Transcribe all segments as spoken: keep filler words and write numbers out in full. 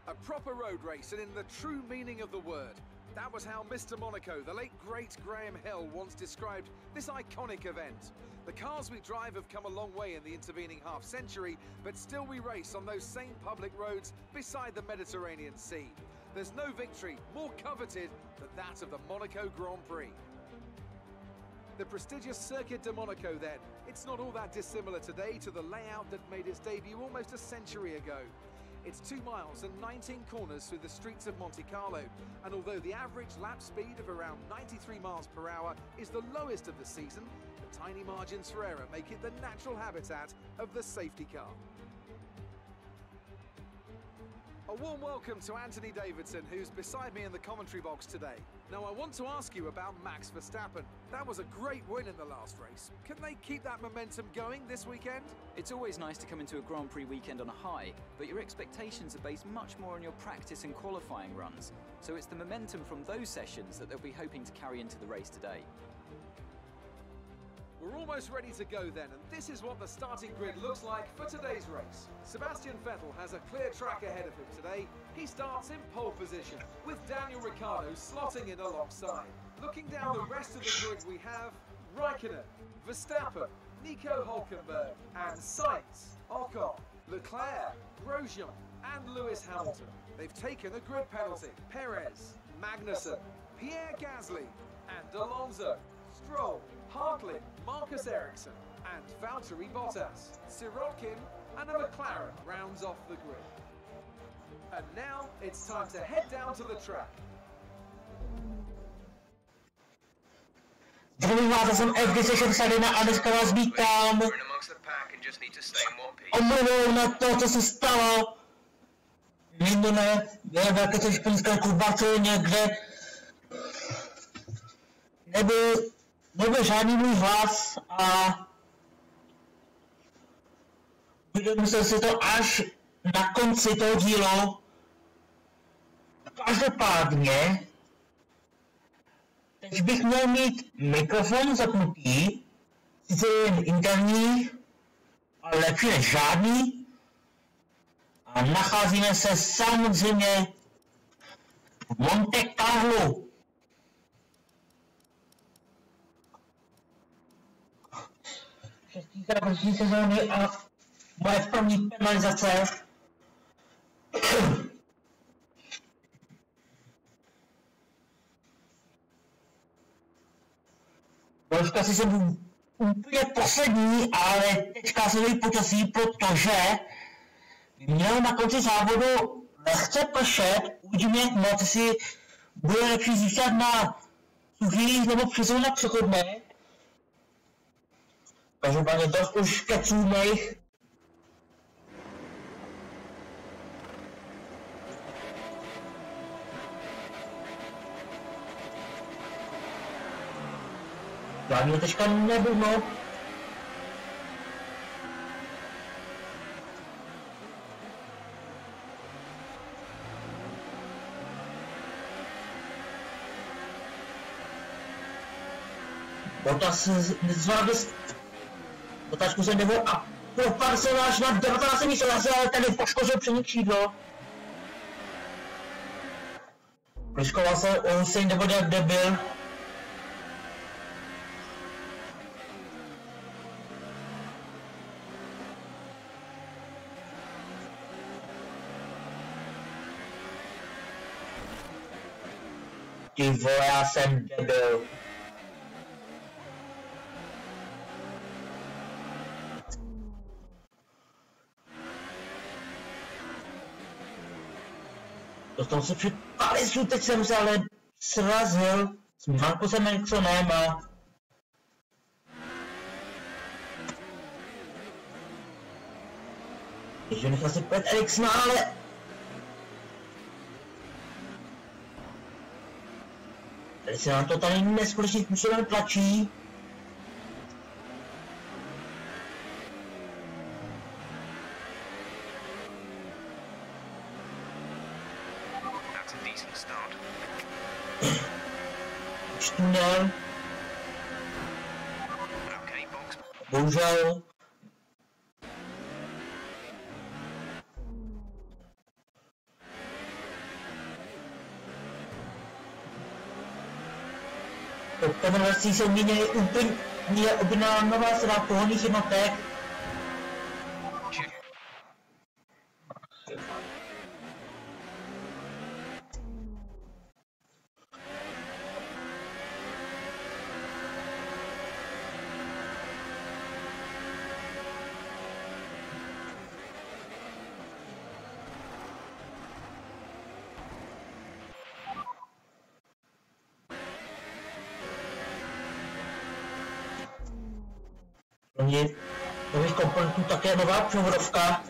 A proper road race, and in the true meaning of the word. That was how Mister Monaco, the late great Graham Hill, once described this iconic event. The cars we drive have come a long way in the intervening half century, but still we race on those same public roads beside the Mediterranean Sea. There's no victory more coveted than that of the Monaco Grand Prix. The prestigious Circuit de Monaco then, it's not all that dissimilar today to the layout that made its debut almost a century ago. It's two miles and nineteen corners through the streets of Monte Carlo, and although the average lap speed of around ninety-three miles per hour is the lowest of the season, the tiny margins for error make it the natural habitat of the safety car. A warm welcome to Anthony Davidson, who's beside me in the commentary box today. Now, I want to ask you about Max Verstappen. That was a great win in the last race. Can they keep that momentum going this weekend? It's always nice to come into a Grand Prix weekend on a high, but your expectations are based much more on your practice and qualifying runs. So it's the momentum from those sessions that they'll be hoping to carry into the race today. We're almost ready to go then, and this is what the starting grid looks like for today's race. Sebastian Vettel has a clear track ahead of him today. He starts in pole position, with Daniel Ricciardo slotting in alongside. Looking down the rest of the grid we have Raikkonen, Verstappen, Nico Hülkenberg, and Sainz, Ocon, Leclerc, Grosjean, and Lewis Hamilton. They've taken a grid penalty. Perez, Magnussen, Pierre Gasly, and Alonso. Stroll, Hartley, Marcus Ericsson, and Valtteri Bottas. Sirotkin and a McLaren rounds off the grid. And now it's time to head down to the track. Zdravím vás, já jsem F D sešel Sadina a dneska vás vítám. Omluvou na to, co se stalo. Minulé je velké španělské v Barceloně, kde nebyl nebyl žádný můj hlas a uvědomil jsem si to až na konci toho dílu. Každopádně teď bych měl mít mikrofon zapnutý, sice jen interní, ale lepší než žádný. A nacházíme se samozřejmě v Monte Carlo. Šestý závodní sezóny a moje první penalizace. Dneska si jsem úplně poslední, ale teďka se dojí počasí, protože měl na konci závodu lehce pršet, uvidíme jak moc, jestli bude lepší zůstat na suchých nebo přesunout na přechodné. Každopádně dost už keců mých. Já mě teďka nebudu. Botas zvládl otáčku jsem nebo a propad se až na devatenácté místo, ale tady poškozil přední křídlo. Pliškoval se o Hussein nebo jak debil. Ty vole, já jsem debil. Dostal se před Palisu, teď jsem se ale srazil s Markusem Ericssonem a Ježiš, nechal si pět Ericssona, ale tady se nám to tady neskutečným způsobem tlačí. Tunel. Bohužel. Pod verzí se měnily úplně objedná nová sada pohonných jednotek. Kromě nových komponentů také nová převodovka.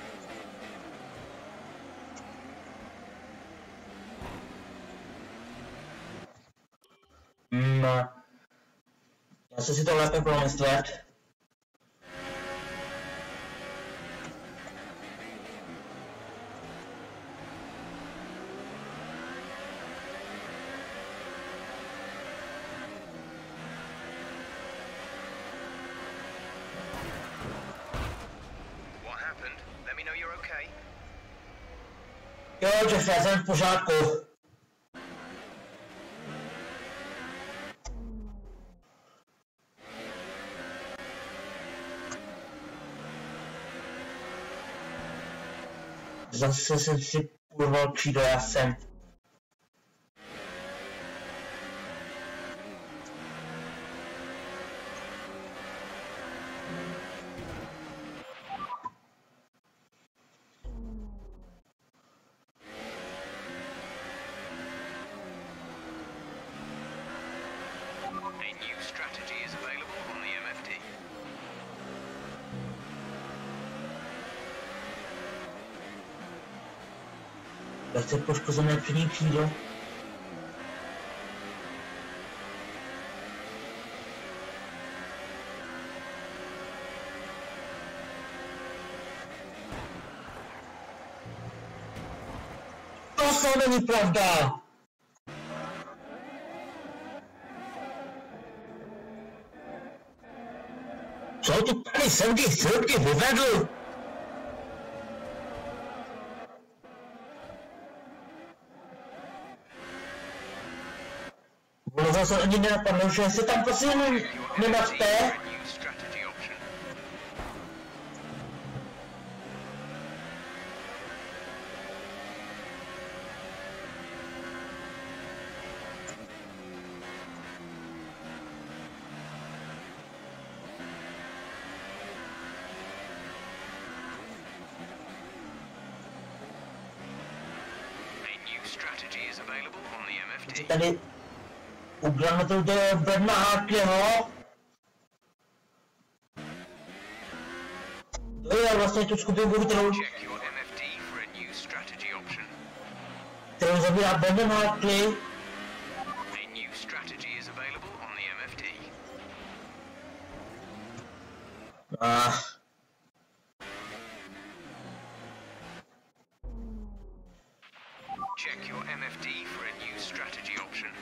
Hmm, já se si to lépe promyslet. Jo, Jeff, já jsem v pořádku. Zase jsem si urval křídlo, já jsem. Lehce poškozené přední křídlo. To není pravda! Co tu tady Sergej Sirky vyvedl? Vůbec se ani nenapadlo, že se tam prosím nenaďte. Tady uděláme to do Brna Hartleyho. To je vlastně tu skupinku, kterou kterou zabírá Brandon Hartley. Ah. Check your M F D for a new strategy option.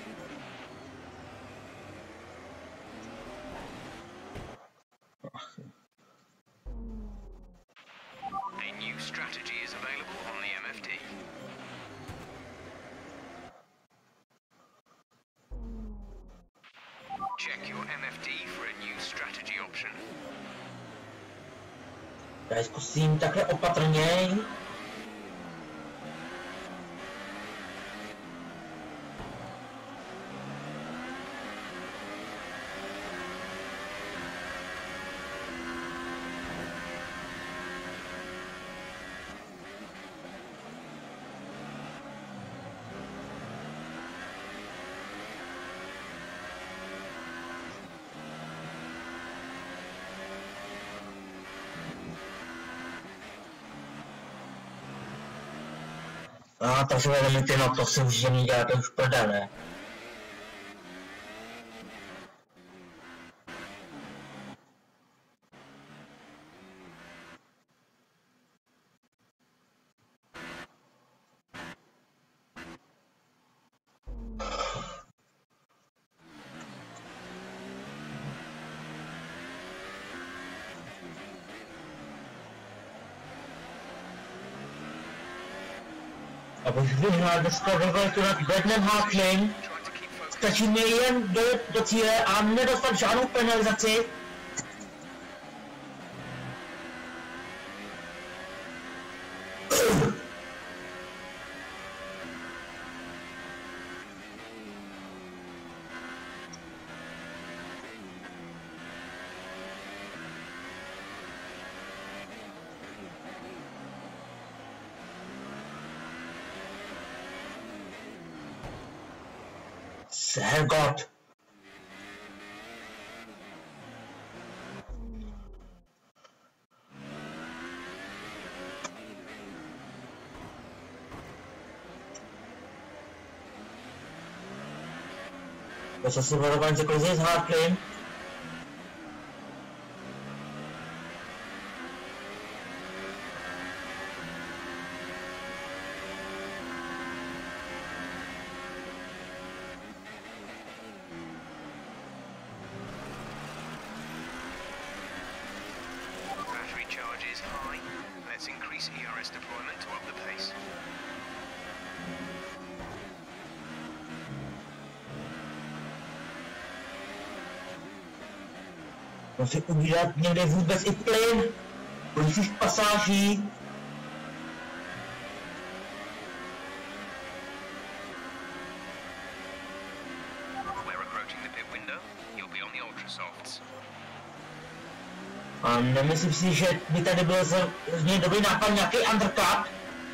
A new strategy is available on the M F D. Check your M F D for a new strategy option. Já zkusím takhle opatrněji. A to se limity, no to si už není dělat, to už prdele. Abych vyhrál dneska ve velku nad Brandon Hartley. Stačí mi jen dojet do cíle a nedostat žádnou penalizaci. Herrgott. To si varování za kolizi s Hartley. Musí ubírat někde vůbec i plyn, kolik pasáží. A nemyslím si, že by tady byl z něj dobrý nápad nějaký undercut.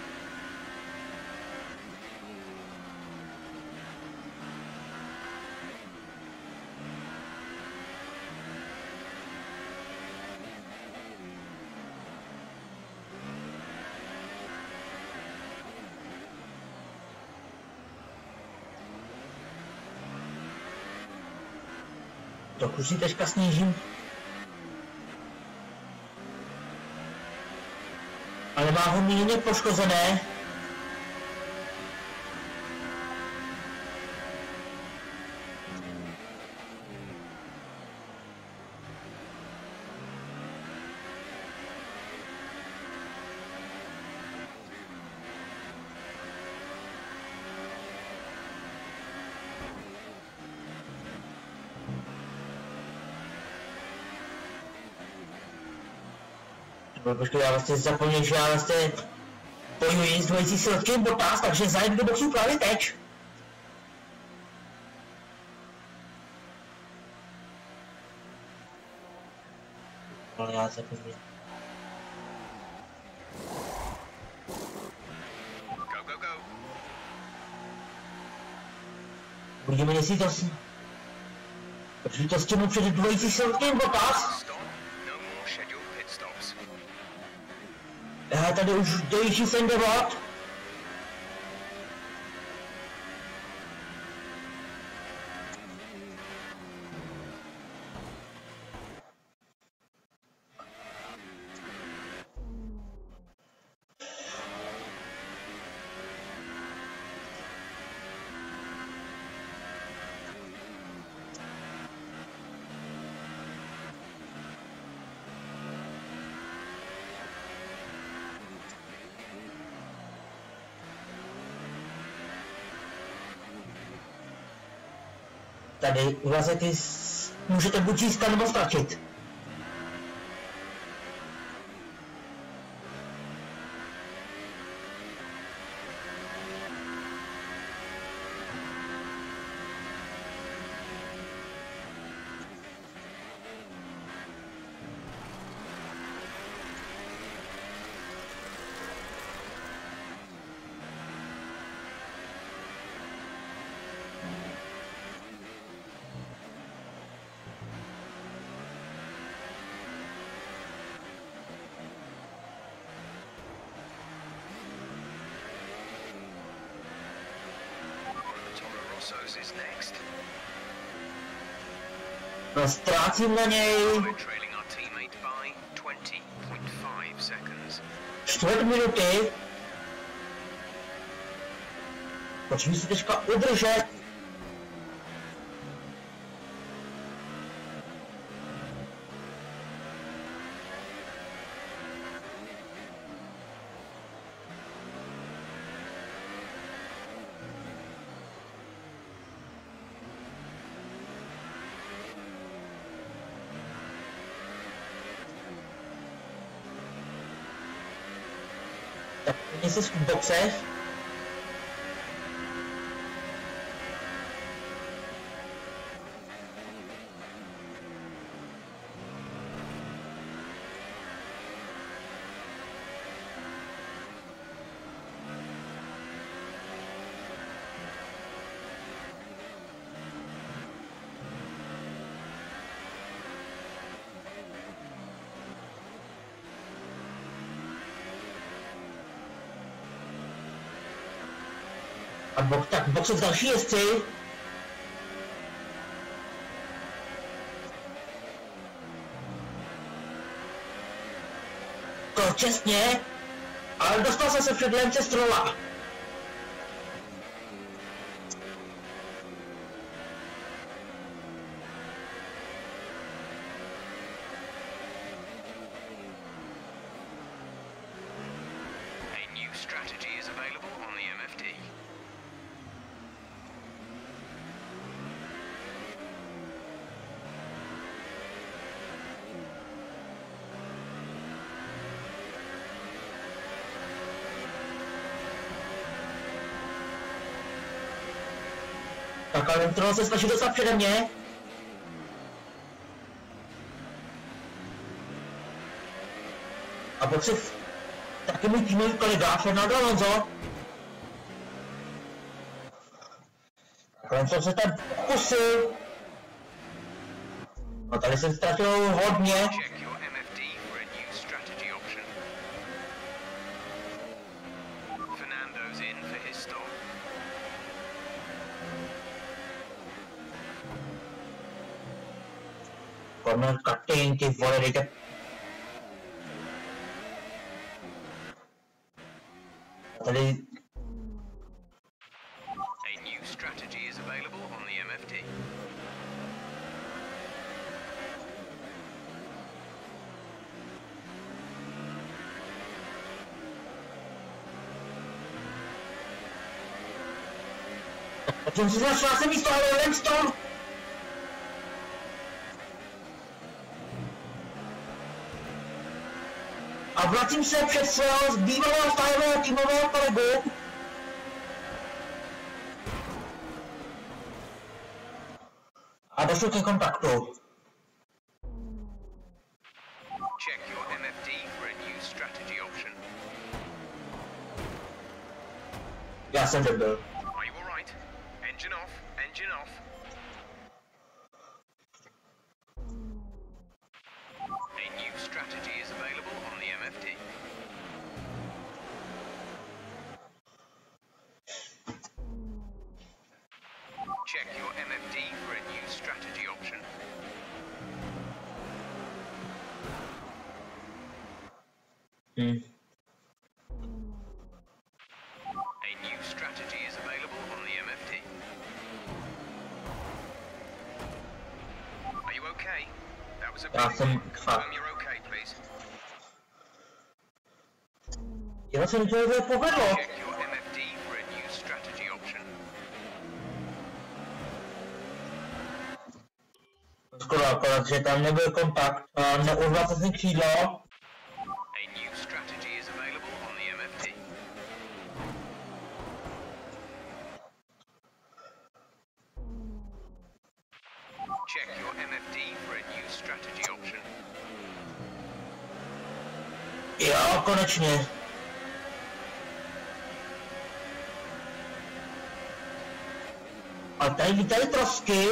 Trochu si teďka snížím. Ale má ho mírně poškozené. Počkej, já vlastně zapomněl, že já vlastně bojuji s dvojící silotky Bottas, takže zajdu do boxu právě teď. Ale já se později. Go, go, go. Uvidíme, jestli to... Protože to stihnu před dvojící silotky Bottas. Já tady už dojíždí sem devát. Tady vlastně ty můžete buď získat nebo ztratit. No, ztrácím na něj čtvrt minuty. Počím si teďka udržet. Tak jsi v boxech. A bo, tak, boxy další jezdci. To čestně, ale dostal jsem se před Lance Strolla. A new strategy is available on the M F D. Tak ale Troll se snaží dostat přede mě. A boxy taky můj týmový kolega Fernando Alonso. Tak Alonso se tam pokusil. No tady jsem ztratil hodně. Check your M F D for a new strategy option. Fernando's in for his stop. Corner cutting, ty vole, dejte. Tady A new strategy is available on the M F D. jsem si našla jsem místo, ale Lance Stroll. A vracím se před svého bývalého stáleného týmového kolegu. A došlo ke kontaktu. Check your M F D for a new strategy option. Já jsem debil. Are you all right? Engine off. Engine off. A new strategy is available on the M F D. Check your M F D for a new strategy option. Hmm. A new strategy is available on the M F D. Are you okay? That was a Já big jsem confirm you're okay, please. Já jsem to je povedlo. Check your M F D for a new strategy option. Skoro akorát, že tam nebyl kontakt, a neurval se si křídlo. A new strategy is available on the M F D. Check your M F D for a new strategy option. Jo, konečně. A tady vítají trosky.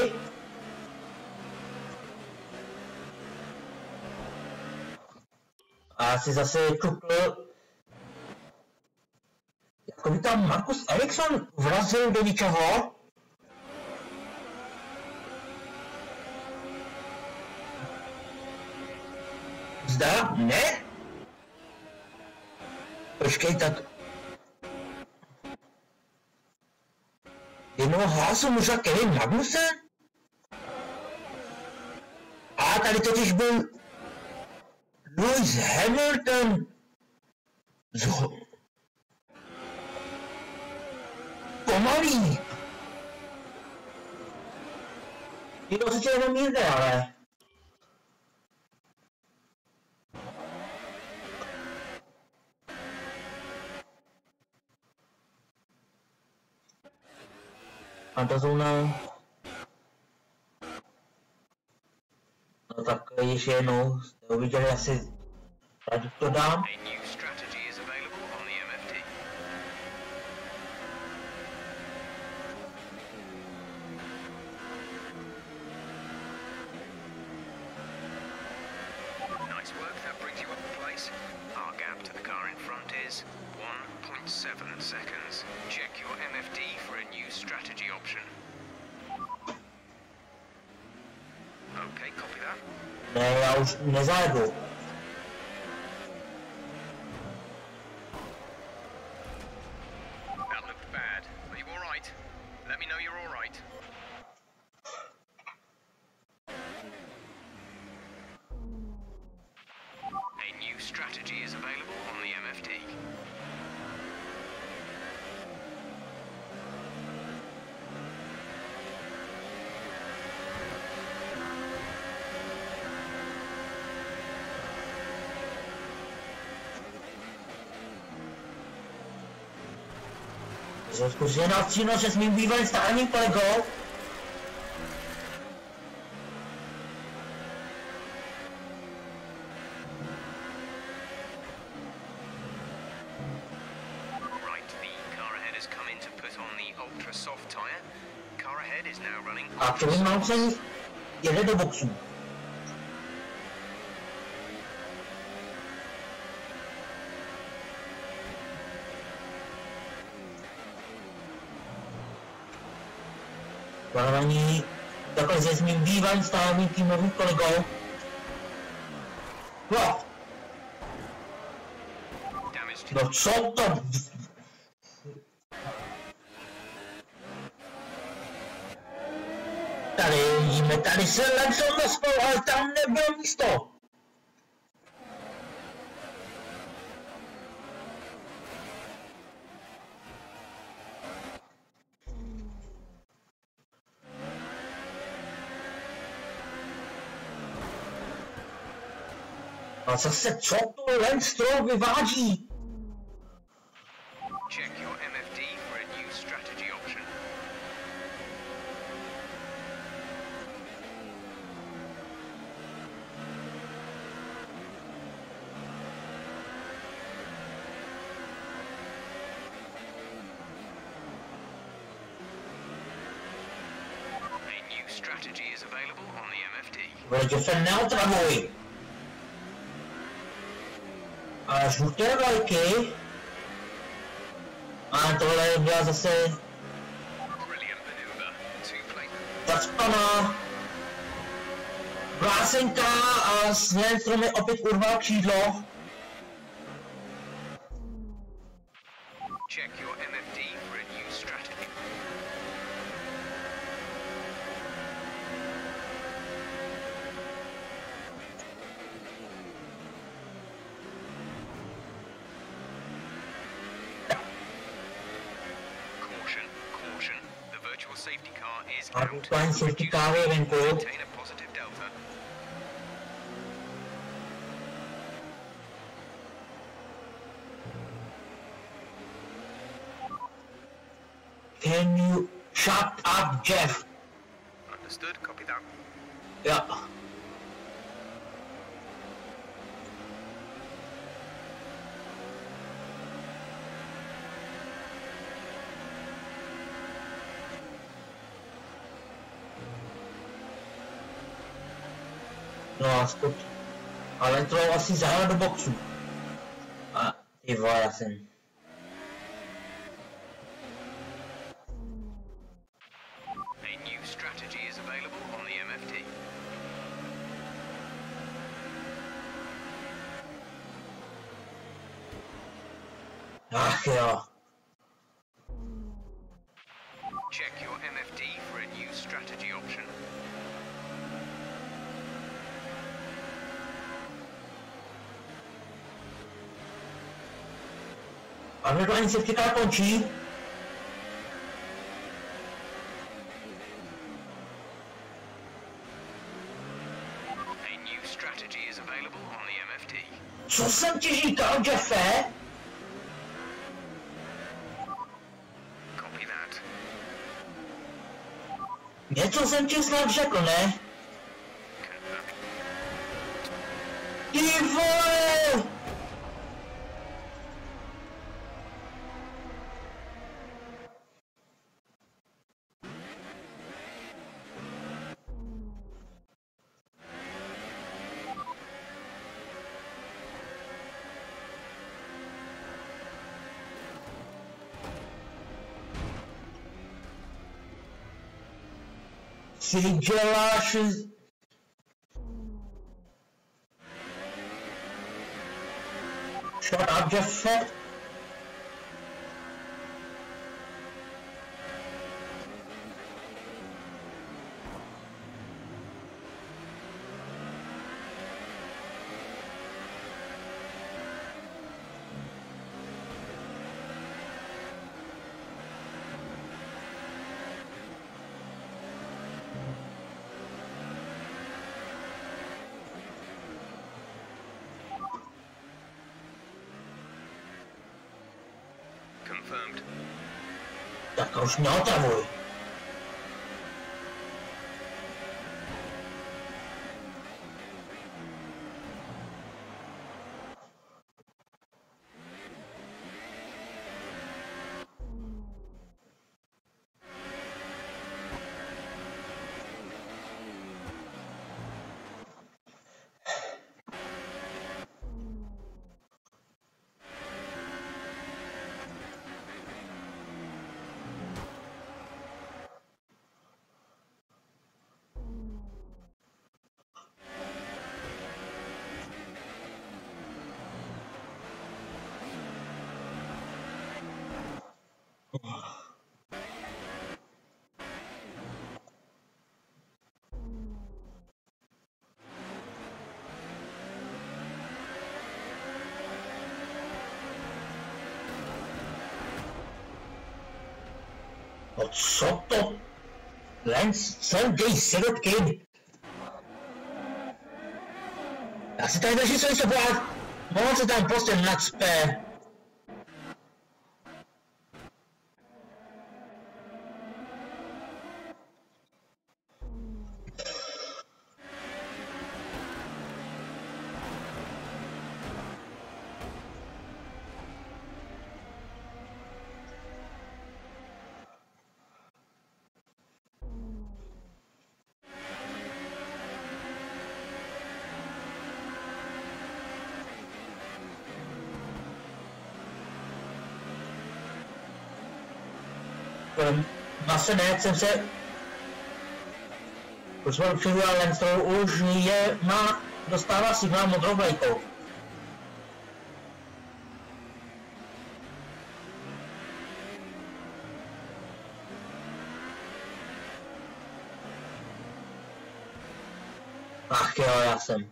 A já si zase čupl. Jako by tam Marcus Ericsson vrazil do ničeho. Zda? Ne? Počkej, tak... Jednoho hlasu možná Kevin Magnussen? A tady totiž byl... Lewis Hamilton... Zho... Pomalý! Je to sice jenom jde, ale... A ta zóna. No tak ještě jednou jste uviděli asi, rád to dám. A new strategy is available on the M F D. Nice work, that brings you up to place. Our gap to the car in front is one point seven seconds. Check your M F D for a new strategy option. Okay, copy that. Ne, já už nezajedu. That looked bad. Are you alright? Let me know you're alright. A new strategy is available on the M F D. Zkusím na stříno se s mým bývalým stálým kolegou. Right, the car ahead has come in to put on the ultra soft tyre. Car ahead is now running. A Kevin Magnussen jede do boxu. Varování takhle se s mým bývalým stálým týmovým kolegou. No, Damage to no co to? Tady vidíme, tady se lepšou dospou, ale tam nebylo místo. A zase co to Lenstroll vyvádí? check your M F D for a new strategy option. A new strategy is available on the M F D. Protože se neotravuj. A žluté vlajky. A tohle byla zase Brilliant maneuver. Two plate. zacpaná vlásenka a s Lenstroll opět urval křídlo. Check your M F D for a new strategy. Caution, caution. The virtual safety car is A out. virtuální safety car je venku. Maintain a positive delta. Can you shut up, Jeff? Understood, copy that. Ja. No a skut. Ale to asi zahra do boxu. A ty vole, já jsem. A new strategy is available on the M F D. Ach jo. Check your M F D for a new strategy option. A virtuální safety car končí. A new strategy is available on the M F D. Co jsem ti říkal, Jeffe? Copy that. Něco jsem ti snad řekl, ne? Ty vole! Si děláš... Shut up, Jeff. Confirmed. Tak už mě otravuj. No co to? Lance, Sergej Sirotkin. Já si tady držím svůj sobák. Mohl se tam prostě nacpe. Nasenet jsem se už jsem přivěl Lance, už je má, dostává signál modrou vlajkou. Ach jo, já jsem.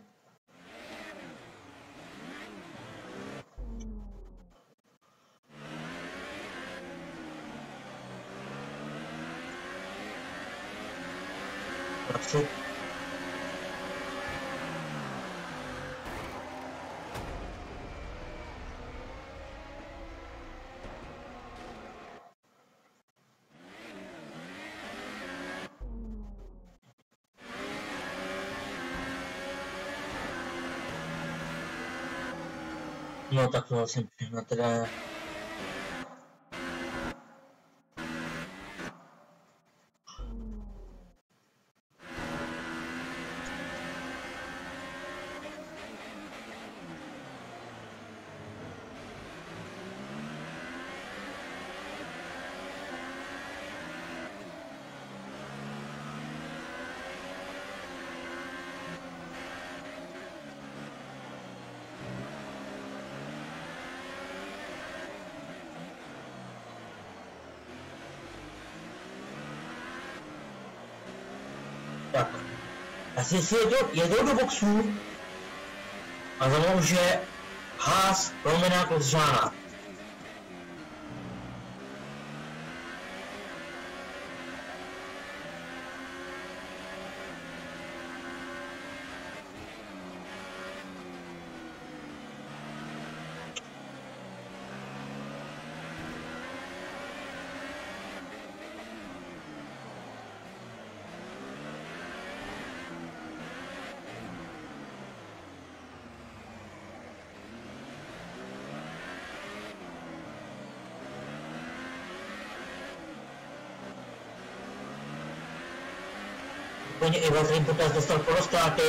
Asi. No tak to jsem všechno teda... Tak, asi si jedou, jedou do boxu a za mnou už je Haas, Romana Grosjeana. Oni i Valtteri Bottas dostal porostáty.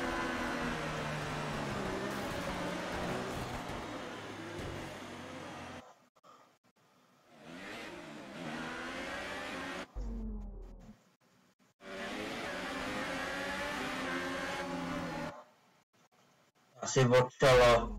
Asi odčalo.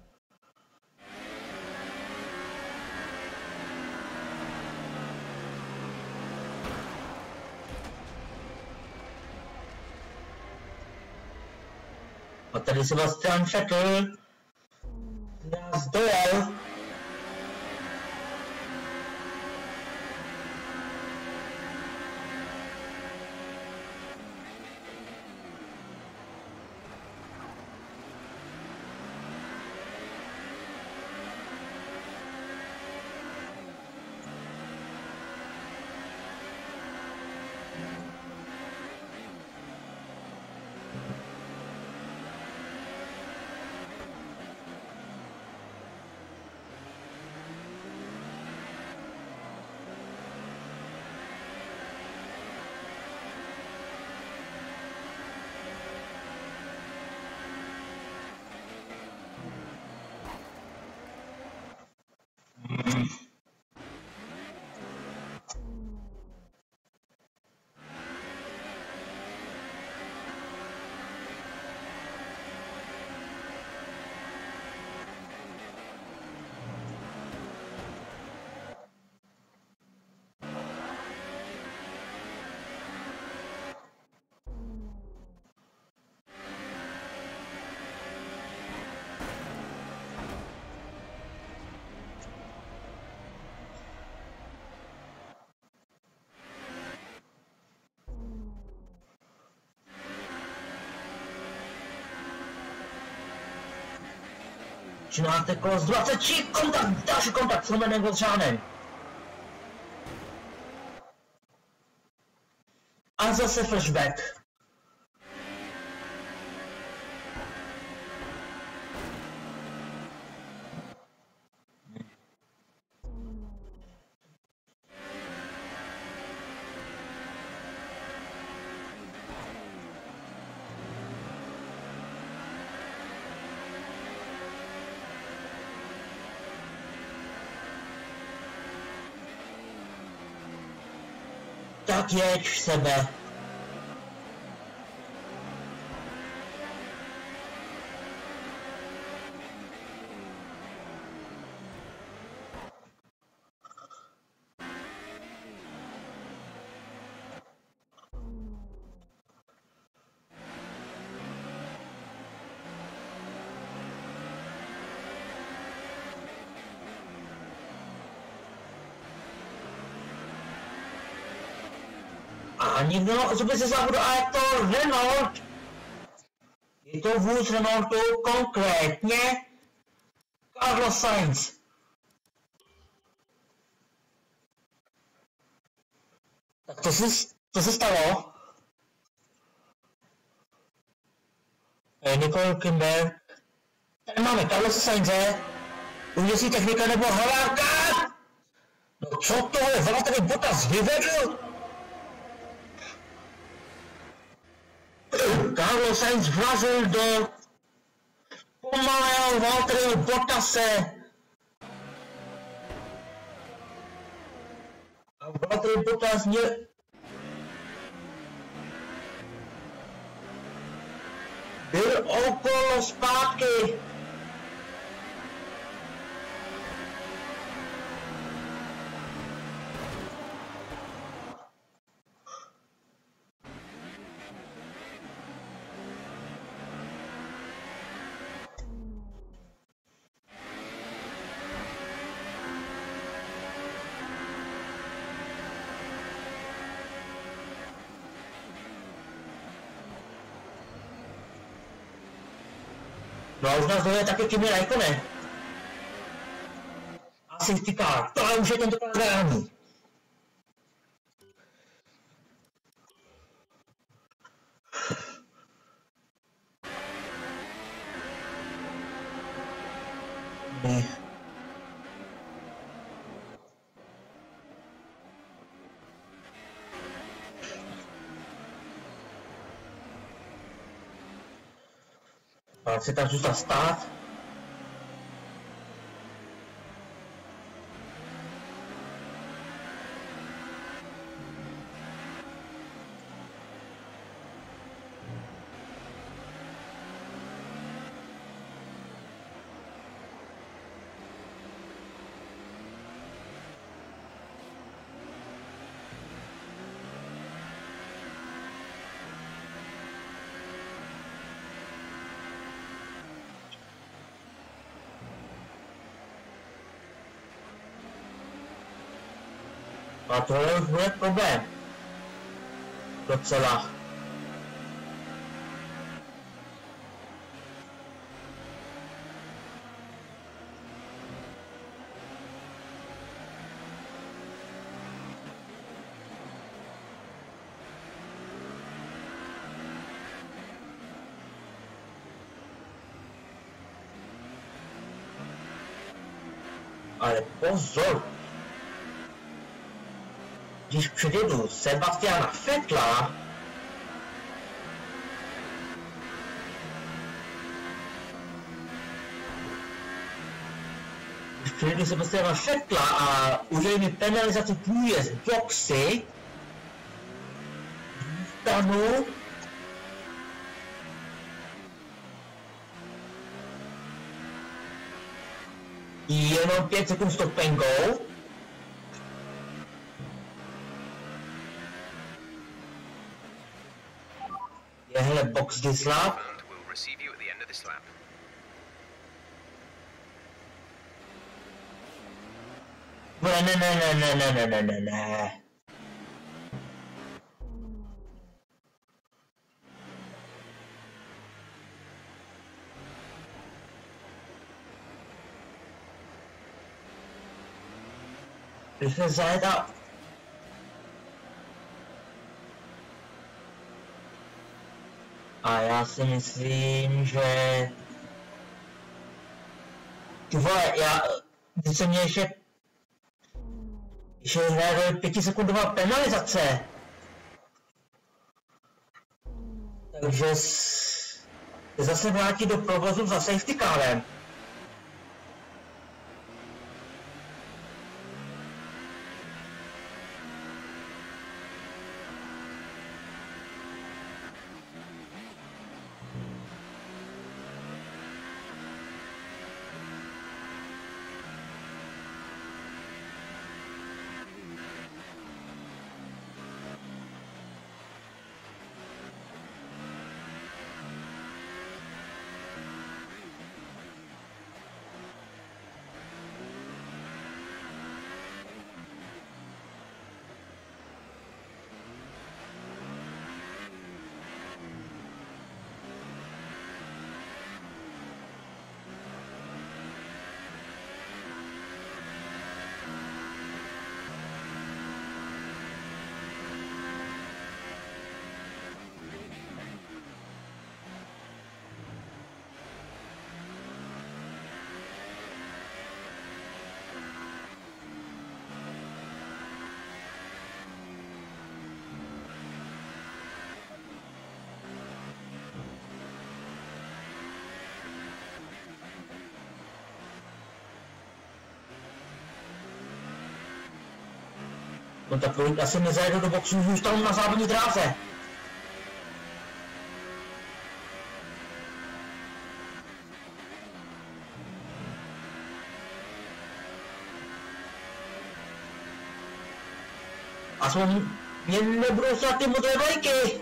A tady Sebastian Vettel nás dojel. třinácté kolo z dvacet tři, kontakt, další kontakt, slomený byl žádný. A zase flashback. Tak jeď v sebe. A nikdo, co by se závodu, a je to Renault. Je to vůz Renaultu, konkrétně Carlos Sainz. Tak to se, to se stalo. Nicole Hülkenberg. Tady máme Carlos Sainze. Uvěsí technika nebo halárka. No co to je, Valtteri Bottas vyvedl? Carlos Sainz vrazil do pomalého Valtteriho Bottase. A Valtteri Bottas mě... byl okolo zpátky. No a už nás dojde taky Kimi Räikkönen. A safety car, tohle už je tentokrát reálný. Ne. Ale se tam zůstat stát. A tohle už bude problém. Docela. Ale pozor! Když předjedu Sebastiana Vettela, když předjedu Sebastiana Vettela a udělí mi penalizaci průjezd boxy, zůstanu jenom pět sekund stopenkou. Jehle box dislap. Ne, ne, ne, ne, ne, ne, ne, ne, ne, ne. Když se zajedá... A já si myslím, že... Ty vole, já... Když se mě ještě... Ještě hraje pětisekundová penalizace. Takže... S... Zase vrátí do provozu za safety carem. No tak asi nezajedu do boxu, zůstanu na závodní dráze. Aspoň mě nebudou stát ty modré vlajky.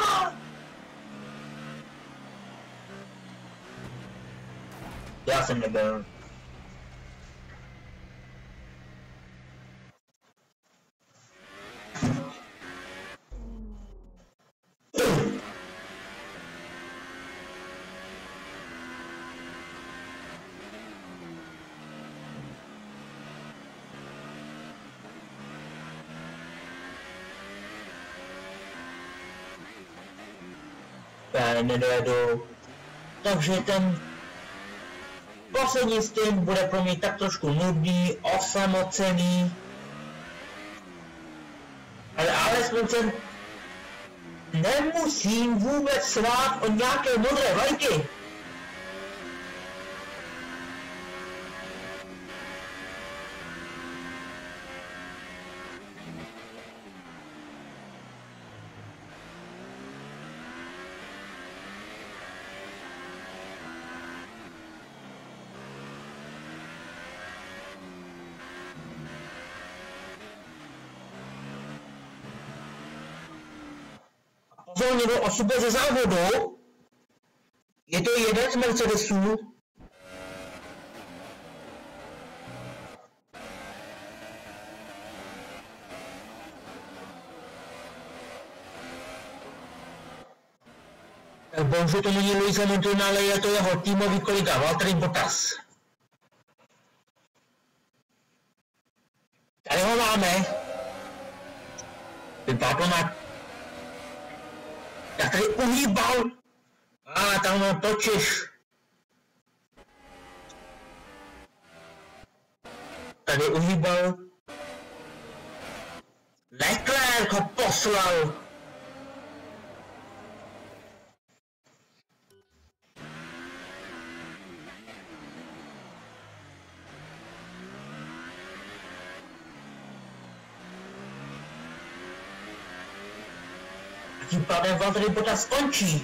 Já jsem nebyl. Já nedojedu. Takže ten poslední stint bude pro mě tak trošku nudný, osamocený. Ale alespoň jsem nemusím vůbec svát od nějaké modré vlajky. někdo o sobě ze závodu. Je to jeden z Mercedesů. Bohužel to není Lewis Hamilton, ale je to jeho týmový kolega Valtteri Bottas. Tady ho máme. Vypadá to na... Já tady uhýbal. A ah, tam ho točíš. Tady uhýbal. Leclerc ho poslal. Tím pádem Valtteri Bottas skončí.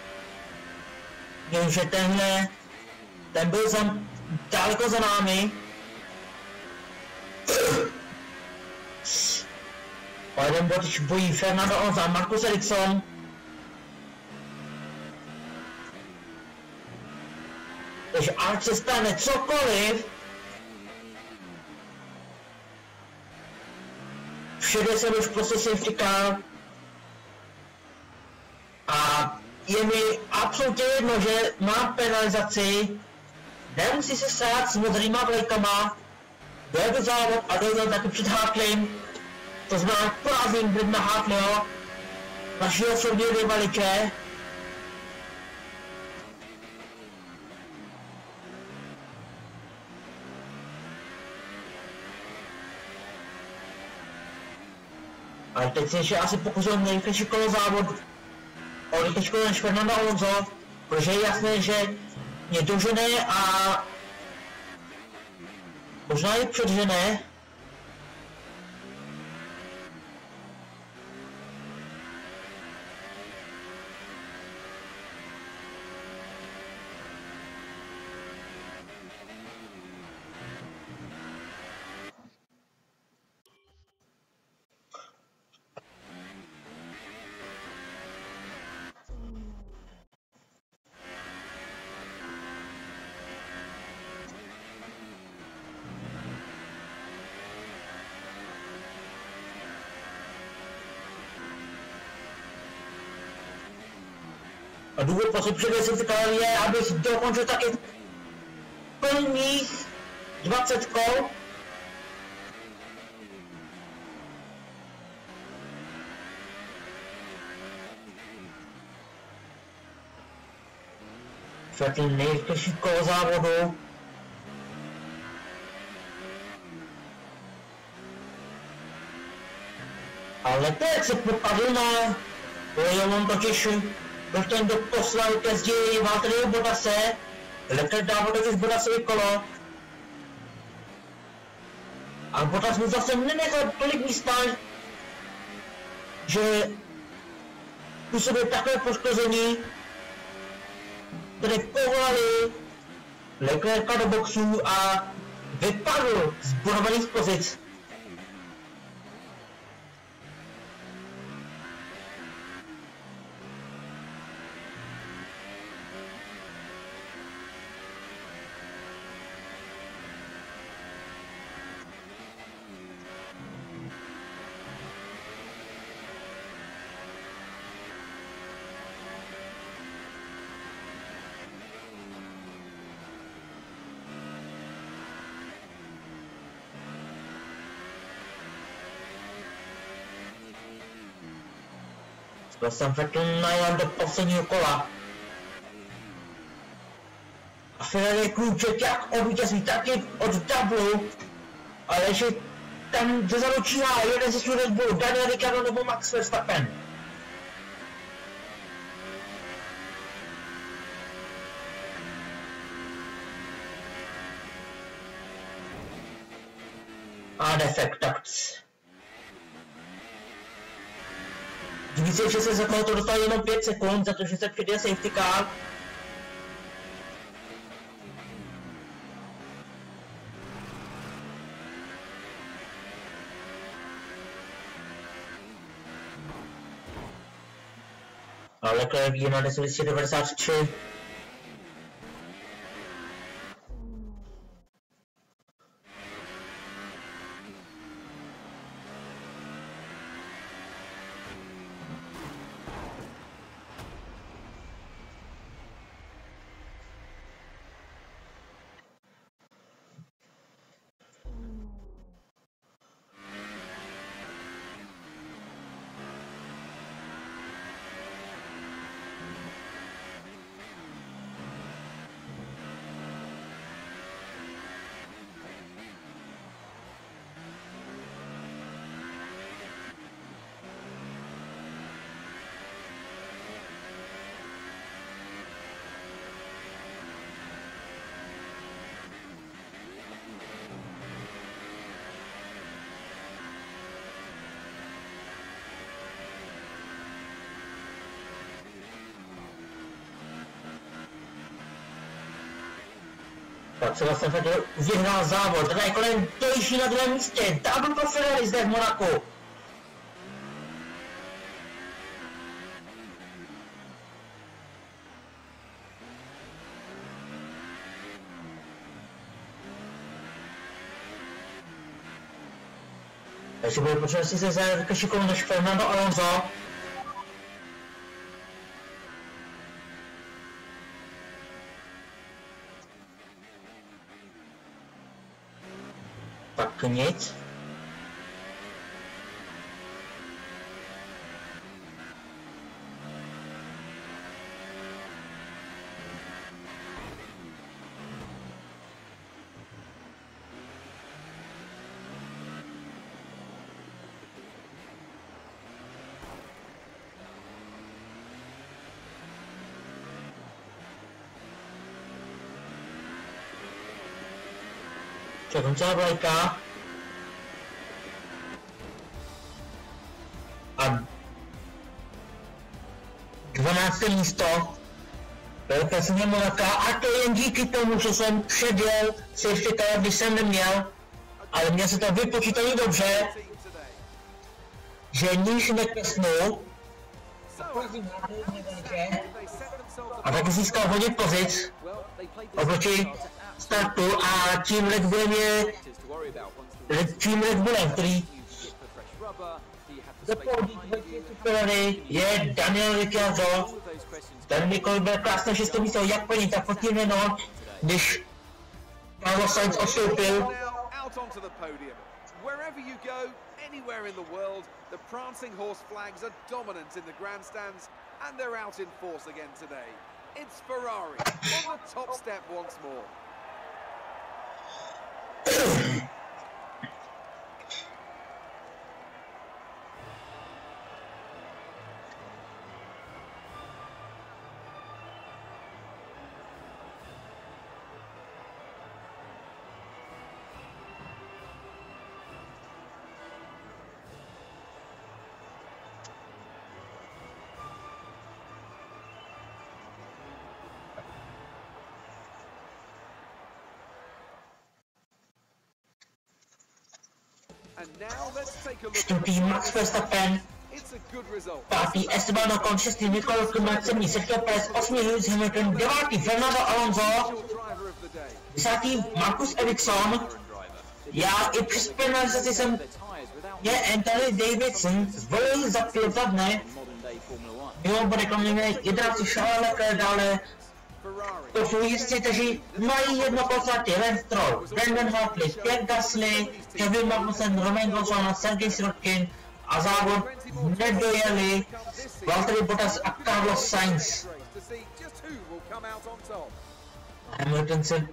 Jenže tenhle, ten byl za, daleko za námi. Pádem Bottas bojí Fernando Alonso a Marcus Ericsson. Takže ať se stane cokoliv, všude se už prostě safety car. A je mi absolutně jedno, že mám penalizaci, nemusí se stát s modrýma vlajkama, dojedu závod a dojedu taky před Hartleym, to znamená prázdným vliv na Hartleyho, našeho soudního rivaliče. Ale teď se ještě asi pokusím nejrychlejší kolo závodu. O rychlejší než Fernando Alonso, protože je jasné, že mě dožene a možná i předžene. A důvod, proč přijde si říkal, je, abych dokončil taky plných dvacet kol. Třetí nejrychlejší kolo závodu. Ale teď se popadl na... on totiž byl ten, kdo poslal ke zdi Valtteriho Bottase, Leclerc dával totiž Bottasovi kolo. A Bottas mu zase nenechal tolik místa, že působil takové poškození, které povolali Leclerca do boxů a vypadl z bodovaných pozic. Já jsem Vettel najel do posledního kola. A Ferrari klíček jak od vítězství, tak i od dublu. Ale že tam zezadu číhá jeden ze svých Red Bull, Daniel Ricciardo nebo Max Verstappen. A defekt, tak. Více, že se za to dostal jenom pět sekund, za to, že se přijde safety car. A Leclerc je na deset devadesát tři. Tak třeba jsem Vettel vyhrál závod, teda je kolem tější na druhém místě, double pro Ferrari zde v Monaku. Takže bude potřeba si se za šikovnou než Fernando Alonso. Tak nic. Červená vlajka. A dvanácté místo. Velké jsem Monaka a to jen díky tomu, že jsem předjel safety car, když jsem neměl, ale mě se to vypočítalo dobře, že níž neklesnul a taky získal hodně pozic oproti startu a tím Red Bullem je tím Red Bullem, který je Daniel Ricciardo. Ten Nicole byl krásné šesté místo, jak po ní, tak pod tím jenom, když Carlos Sainz odstoupil. Wherever you go, anywhere in the world, the prancing horse flags are dominant in the grandstands, and they're out in force again today. It's Ferrari on the top step once more. And now let's take a look Čtvrtý Max Verstappen, It's a good result. pátý Esteban Ocon, šestý Nicole Kmat, sedmý Sergio Perez, osmý Lewis Hamilton, devátý Fernando Alonso, desátý Marcus Ericsson. Já i přes penalizaci jsem je Anthony Davidson zvolil za pilota dne. Mimo bude kromě mě jedenáctý Charles Leclerc, dále to jsou jistě, kteří mají jedno podstatě, Lance Stroll, Brandon Hartley, Pierre Gasly, Kevin Magnussen, Romain Grosjean, Sergej Sirotkin a závod nedojeli Valtteri Bottas a Carlos Sainz. Hamilton se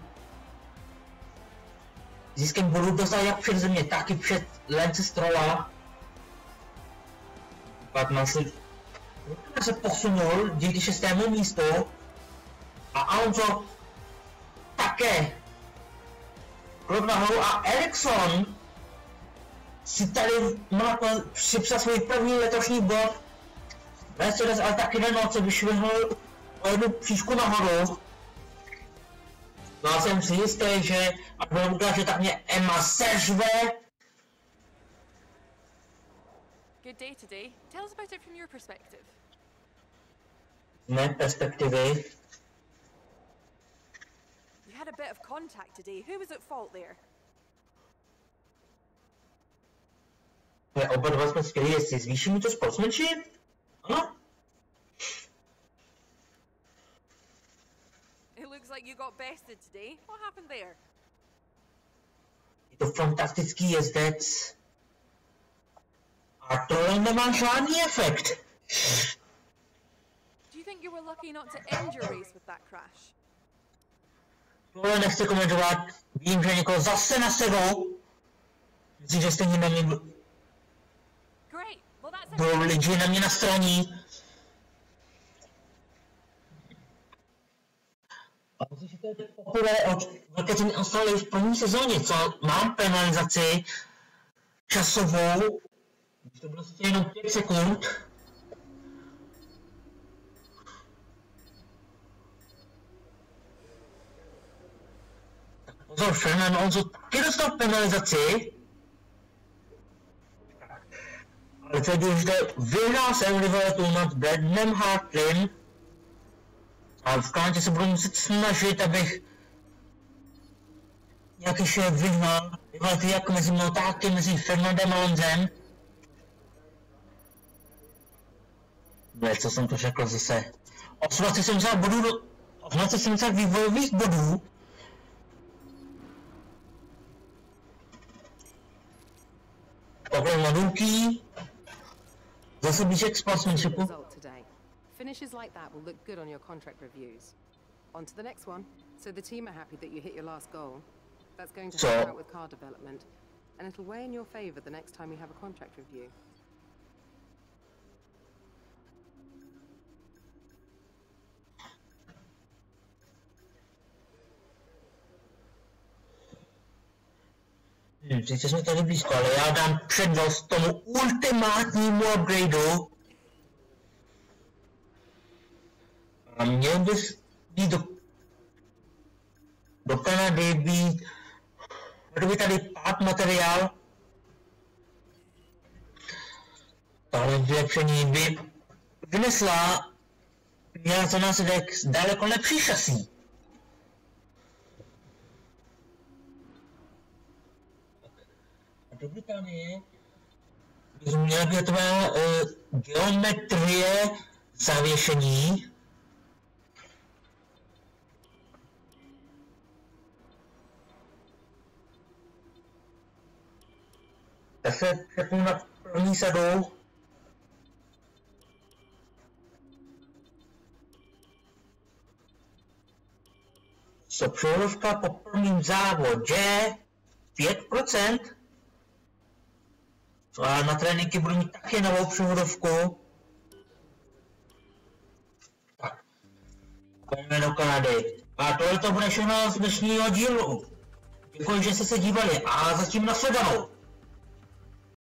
ziskem bodů dostal jak před země, tak i před Lance Strolla. Pak si se posunul díky šestému místu. A Alonso také krok nahoru a Ericsson si tady připsal svůj první letošní bod. Mercedes ale taky Renault se vyšvihnul o jednu příčku nahoru. No a jsem si jistý, že a budu udělat, že tak mě Emma sežve. Good day today. Tell us about it from your perspective. mé perspektivy. You had a bit of contact today. Who was at fault there? Oba dva jsme skvělí, jestli zvýší mi to sportsmanship? Ano? It looks like you got bested today. What happened there? Je to fantastický jezdec. A tohle nemá žádný efekt. Do you think you were lucky not to end your race with that crash? Tohle nechci komentovat. Vím, že někoho zase nasedou. Myslím, že stejně na mě Great. Well, that's budou lidi na mě nastraní. A myslím, že to je poprvé od Velké Austrálie v první sezóně, co mám penalizaci časovou. To bylo jenom pět sekund. Pozor, Fernando Alonso taky dostal penalizaci. Ale co je důležité, vyhrál jsem rivalitu nad Bradem Hartlem. A v Kanadě se budu muset snažit, abych nějak ještě vyhnal rivality jak mezi mnou, tak i mezi Fernandem Alonsem. Ne, co jsem to řekl zase. osmnáct sedmdesát bodů, osmnáct sedmdesát vývojových bodů. Takhle mladulký. Zase blížek sportsmanshipu. Finishes like that will look good on your contract reviews. On to the next one. So the team are happy that you hit your last goal. That's going to So- help out with car development, and it'll weigh in your favor the next time you have a contract review. Hmm, sice jsme tady blízko, ale já dám přednost tomu ultimátnímu upgradeu. A měl bys být do, do Kanady, být, by tady pát materiál. Tahle vylepšení by vynesla, měla za následek daleko lepší šasí. Do Británie by měla být taková uh, geometrie zavěšení. Tak se přepnu na první sadu. Co převodovka po prvním závodě pět procent. A na tréninky budu mít taky novou převodovku. Tak. Pojďme do Kanady. A tohle to bude všechno z dnešního dílu. Děkuji, že jste se dívali a zatím nashledanou.